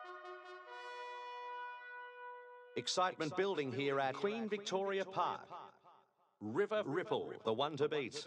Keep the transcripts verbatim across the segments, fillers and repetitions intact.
Excitement building here at Queen Victoria Park. River Ripple, the one to beat.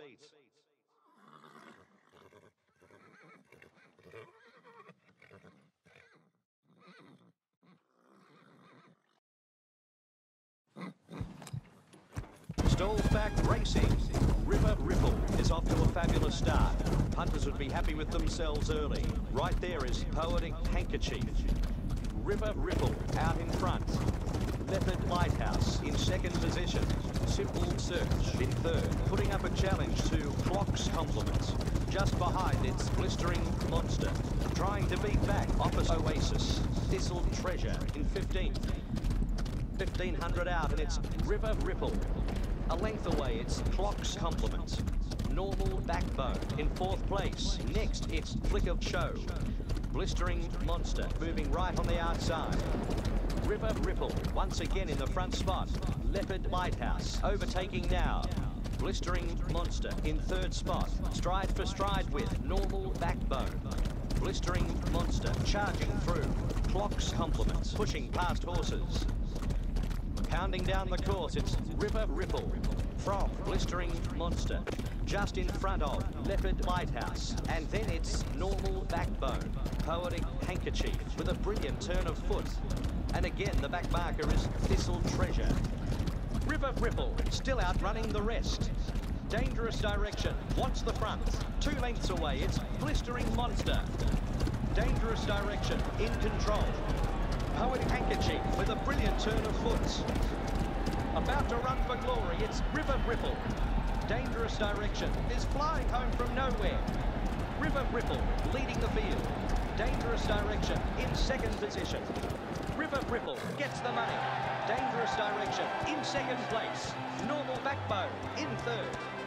Stalls back racing. River Ripple is off to a fabulous start. Punters would be happy with themselves early. Right there is Poetic Handkerchief. River Ripple out in front. Leopard Lighthouse in second position. Simple Search in third. Putting up a challenge to Clock's Compliment. Just behind it's Blistering Monster. Trying to beat back Office Oasis. Thistle Treasure in fifteenth. fifteen hundred out and it's River Ripple. A length away it's Clock's Compliment. Normal Backbone in fourth place. Next it's Flick of Show. Blistering Monster moving right on the outside. River Ripple once again in the front spot. Leopard Lighthouse overtaking now. Blistering Monster in third spot. Stride for stride with Normal Backbone. Blistering Monster charging through. Clock's Compliment pushing past horses. Pounding down the course, it's River Ripple from Blistering Monster. Just in front of Leopard Lighthouse. And then it's Normal Backbone. Poetic Handkerchief with a brilliant turn of foot. And again, the back marker is Thistle Treasure. River Ripple still outrunning the rest. Dangerous Direction wants the front. Two lengths away, it's Blistering Monster. Dangerous Direction in control. Poetic Handkerchief with a brilliant turn of foot. About to run for glory, it's River Ripple. Dangerous Direction is flying home from nowhere. River Ripple leading the field. Dangerous Direction in second position. River Ripple gets the money. Dangerous Direction in second place. Normal Backbone in third.